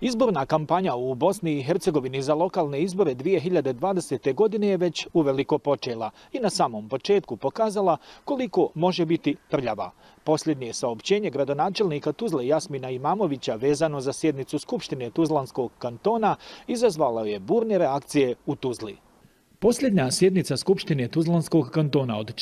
Izborna kampanja u Bosni i Hercegovini za lokalne izbore 2020. godine je već uveliko počela i na samom početku pokazala koliko može biti prljava. Posljednje saopćenje gradonačelnika Tuzle Jasmina Imamovića vezano za sjednicu Skupštine Tuzlanskog kantona izazvalo je burne reakcije u Tuzli. Posljednja sjednica Skupštine Tuzlanskog kantona od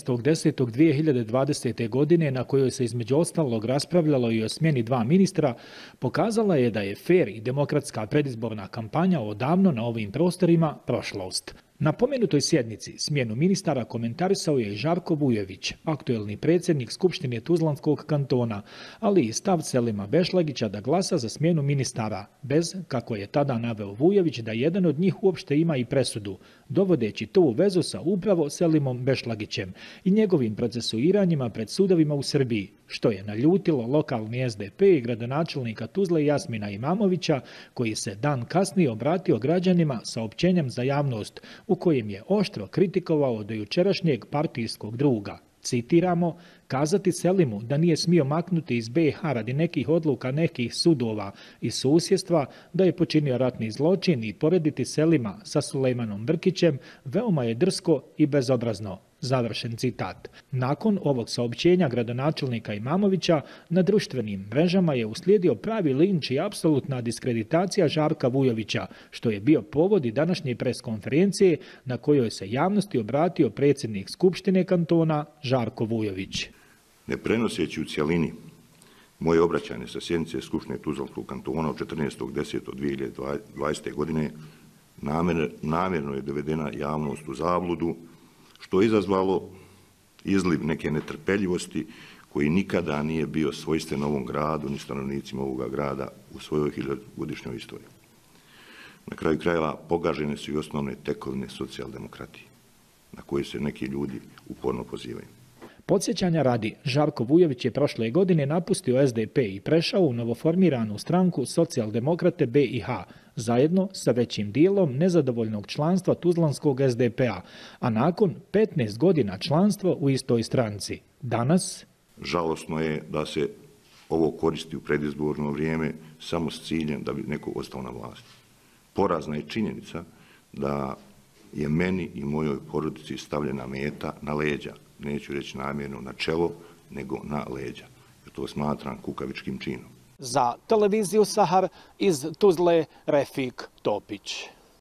14.10.2020. godine, na kojoj se između ostalog raspravljalo i o smjeni dva ministra, pokazala je da je fer i demokratska predizborna kampanja odavno na ovim prostorima prošlost. Na pomenutoj sjednici smjenu ministara komentarisao je i Žarko Vujović, aktuelni predsjednik Skupštine Tuzlanskog kantona, ali i stav Selima Bešlagića da glasa za smjenu ministara, bez, kako je tada naveo Vujović, da jedan od njih uopšte ima i presudu, dovodeći to u vezu sa upravo Selimom Bešlagićem i njegovim procesuiranjima pred sudovima u Srbiji, što je naljutilo lokalni SDP i gradonačelnika Tuzle Jasmina Imamovića, koji se dan kasnije obratio građanima saopćenjem za javnost, u kojem je oštro kritikovao do jučerašnjeg partijskog druga. Citiramo, kazati Selimu da nije smio maknuti iz BiH radi nekih odluka nekih sudova i susjedstva, da je počinio ratni zločin i porediti Selima sa Sulejmanom Brkićem veoma je drsko i bezobrazno. Završen citat. Nakon ovog saopćenja gradonačelnika Imamovića na društvenim mrežama je uslijedio pravi linč i apsolutna diskreditacija Žarka Vujovića, što je bio povod i današnje preskonferencije na kojoj se javnosti obratio predsjednik Skupštine kantona Žarko Vujović. Ne prenoseći u cjelini moje obraćanje sa sjednice Skupštine Tuzlanskog kantona od 14.10.2020. godine namjerno je dovedena javnost u zabludu, što je izazvalo izliv neke netrpeljivosti koji nikada nije bio svojstven ovom gradu ni stanovnicima ovoga grada u svojoj hiljadugodišnjoj istoriji. Na kraju krajeva pogažene su i osnovne tekovine socijaldemokratije, na koje se neki ljudi uporno pozivaju. Podsjećanja radi, Žarko Vujović je prošle godine napustio SDP i prešao u novoformiranu stranku Socijaldemokrate BiH, zajedno sa većim dijelom nezadovoljnog članstva Tuzlanskog SDP-a, a nakon 15 godina članstva u istoj stranci. Danas žalosno je da se ovo koristi u predizborno vrijeme samo s ciljem da bi neko ostao na vlasti. Porazna je činjenica da je meni i mojoj porodici stavljena meta na leđa. Neću reći namjerno na čelo, nego na leđa. Jer to smatram kukavičkim činom. Za televiziju Sahar iz Tuzle Refik Topić.